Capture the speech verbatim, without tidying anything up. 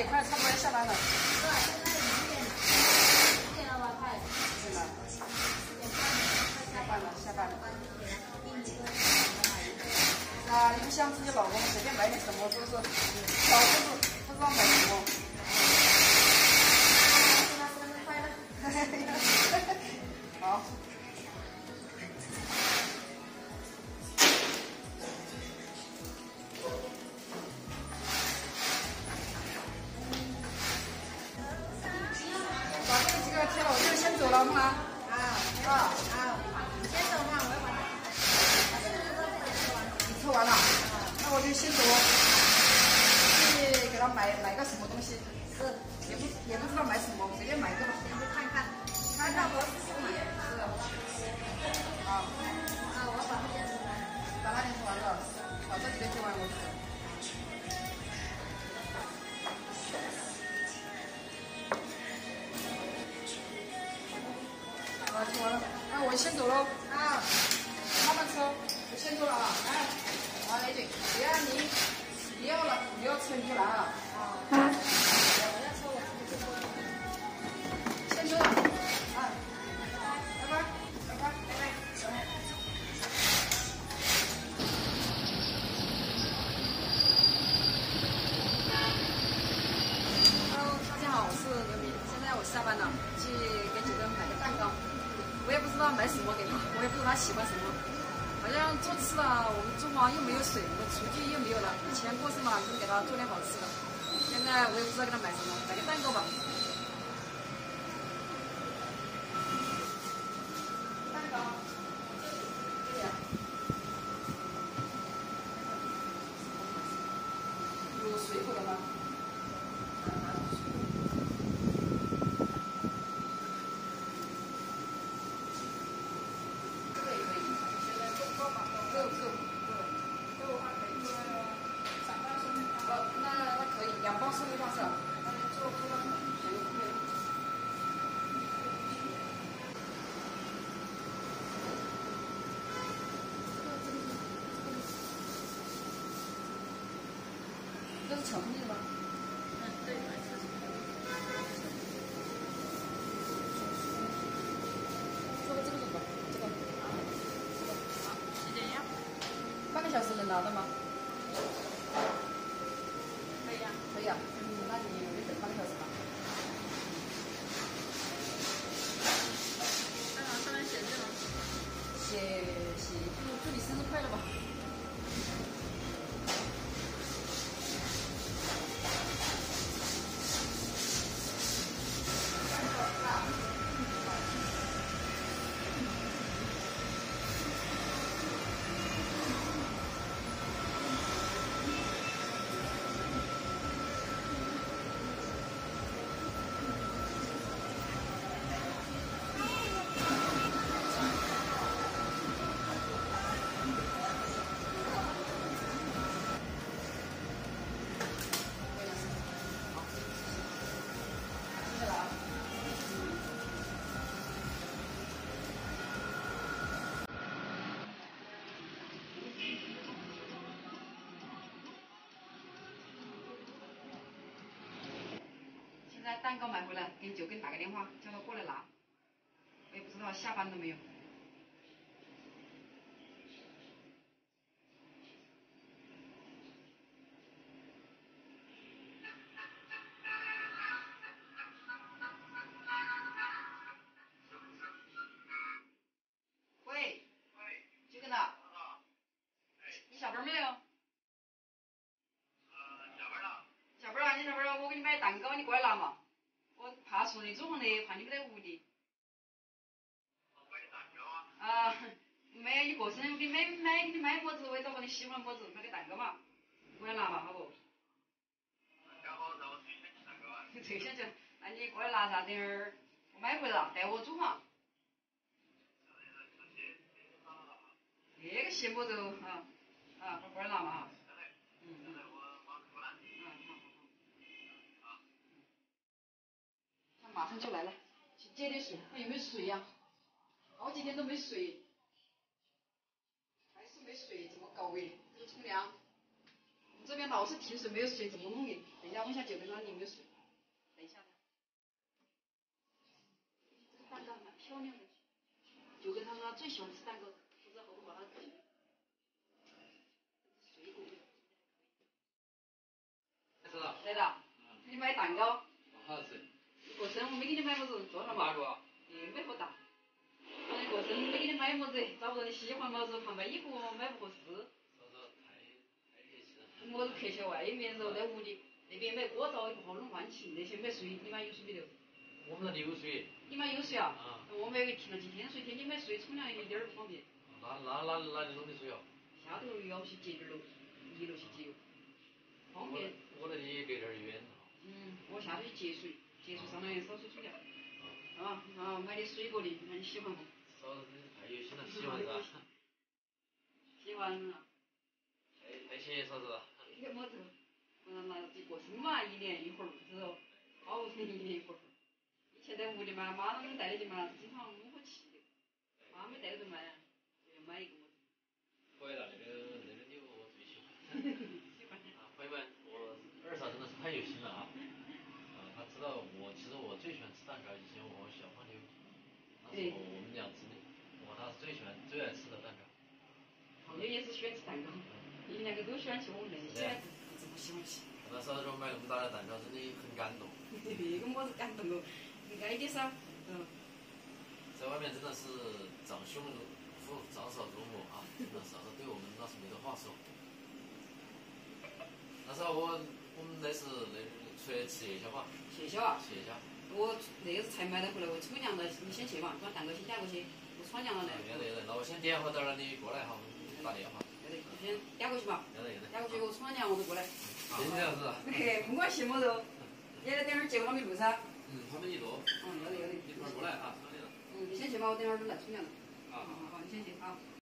也快差不多要下班了。 是吧？现在几点？几点了吧？快。 对了。 十点半了，快下班了，下班了。 给他订车。 啊，你不像自己老公随便买点什么都是，老是不知道买什么。 祝他生日快乐！ 好。把这几个贴了，我就先走了，木兰。 啊啊啊！你先走嘛，我要把它。 你吃完了？那我就先走。去给他买买个什么东西？ 是， 也不也不知道买什么，随便买一个吧。 先去看看，看看合适就买。 是。啊啊，我把这件吃完。 把那点吃完了，把这几个贴完我就走。啊，贴完了，那我先走喽。 啊， 慢慢吃，我先走了啊。哎，好，雷军，只要你你要了，你要吃你就来啊。 啊，我要吃我自己就做。 先走了，啊，拜拜，拜拜，拜拜。Hello，大家好，我是刘明，现在我下班了，去给九哥买个蛋糕。我也不知道买什么给他，我也不知道他喜欢什么。好像做吃了，我们厨房又没有水，我厨具又没有了。以前过生嘛，就给他做点好吃的。现在我也不知道给他买什么，买个蛋糕吧。蛋糕，对呀。有水果的吗？两包送一包是吧？那就做做到两个不配。这是巧克力的吗？ 嗯，对，白色巧克力。 做个这个吧，这个。 好，这个好，时间要？ 半个小时能拿到吗？ 可以呀。 可以啊，嗯，那你我就等半个小时吧。 蛋糕上面写字吗？ 写写祝祝你生日快乐吧。现在蛋糕买回来，给九根打个电话，叫他过来拿。我也不知道下班了没有。喂，九根呐，你下班没有？下班了，你下班了，我给你买蛋糕，你过来拿嘛。我怕说你中的，怕你没在屋里。啊，没有，你过生日给你买买给你买么子，我也找个你喜欢么子，买个蛋糕嘛，过来拿嘛，好不？你退下去，那你过来拿噻，等会儿我买回来了，带我煮嘛。那个鞋么子啊啊，过来拿嘛哈。嗯嗯。他马上就来了，去接点水，看有没有水呀、啊？好几天都没水，还是没水，怎么搞诶？这个冲凉， 这边老是停水没有水，怎么弄的？等一下问一下九根汤，你有没有水？等一下。这个蛋糕蛮漂亮的。九根汤他最喜欢吃蛋糕，不知道好不好？他水果。 是的。 来的。给你买蛋糕。 好吃。 过生我没给你买么子，做上嘛。 个？ 也没好大。反正过生没给你买么子，找不到你喜欢么子，怕买衣服买不合适。 说说太太客气了。 我是客气外面时候在屋里，那边买锅灶也不好弄换气，那些买水，你妈有水没得？ 我们那里有水。 你妈有水啊？ 啊。 我们停了几天水，天天买水冲凉一点儿不方便。 那那那哪里弄的水哦？ 下头要去接点儿喽，一楼去接哟。方便。 我那里隔点儿远。 嗯，我下去接水，接水上来烧水冲凉。啊，然后买点水果的，看你喜欢不？ 嫂子你太有心了，喜欢是吧？ 喜欢啊。 太太谢谢嫂子了。 这个么子？嗯，那过生嘛，一年一会儿，是哦，好生一年一会儿。以前在屋里嘛，妈他们带的去嘛，经常蒙火气的。妈没带着买，就买一个么子。 可以了，那个那个礼物我最喜欢。 喜欢。 啊，朋友们，我二嫂真的是太有心了啊！啊，她知道我其实我最喜欢吃蛋糕，以前我小胖妞，那时候我们俩姊妹，我她是最喜欢最爱吃的蛋糕。 胖妞也是喜欢吃蛋糕，你们两个都喜欢吃，我们那些不怎么喜欢吃。 看到嫂子给我买那么大的蛋糕，真的很感动。 这个么子感动哦，爱的少，嗯。 在外面真的是长兄如父，长嫂如母啊！真的嫂子对我们那是没得话说。那时候我我们那是那出来吃夜宵嘛。 夜宵啊？ 吃夜宵。 我那个是才买的回来，我冲凉了，你先去嘛，把蛋糕先夹过去，我冲凉了来。 要得要得，那我先点好点了，你过来哈，打电话。 要得，你先夹过去嘛。 要得要得。 夹过去我冲完凉我就过来。 先这样子。 嘿，不管什么肉，也得等会儿接我他们路噻。 嗯，他们一路。 嗯，要得要得。 一会儿过来啊，车里了。 嗯，你先去嘛，我等会儿就来冲凉了。 好好好，你先去啊。